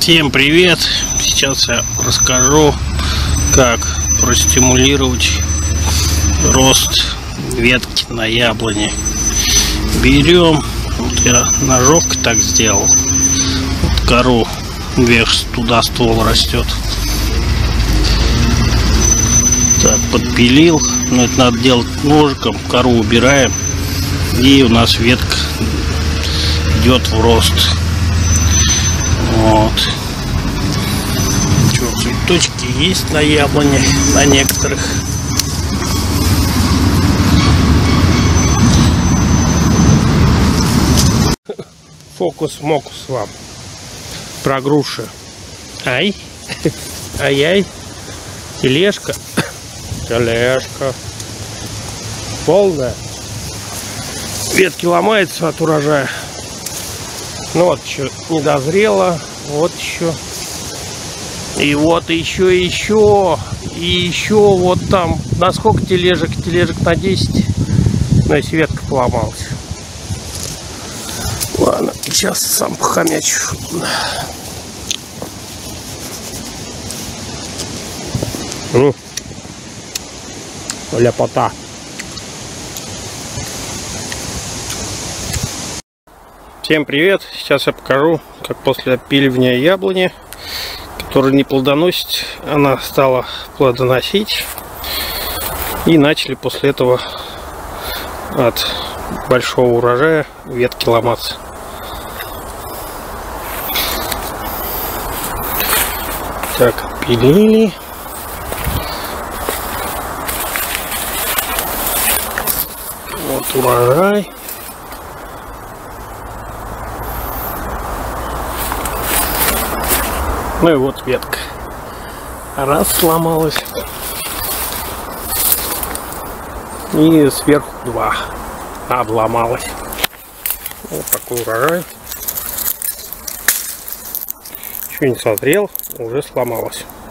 Всем привет! Сейчас я расскажу, как простимулировать рост ветки на яблоне. Берем, вот я ножовкой так сделал, вот кору вверх, туда ствол растет. Так, подпилил, но это надо делать ножиком, кору убираем, и у нас ветка идет в рост. Вот. Цветочки есть на яблоне, на некоторых. Фокус-мокус вам про груши. Ай, ай-яй, тележка, тележка полная. Ветки ломаются от урожая. Ну вот еще не дозрело, вот еще. И вот еще, и еще вот там. На сколько тележек? Тележек на 10. Но если ветка поломалась. Ладно, сейчас сам похомячу. Ляпота. Всем привет! Сейчас я покажу, как после опиливания яблони, которая не плодоносит, она стала плодоносить. И начали после этого от большого урожая ветки ломаться. Так, опилили. Вот урожай. Ну и вот ветка. Раз сломалась. И сверху два обломалась. Вот такой урожай. Еще не созрел, уже сломалась.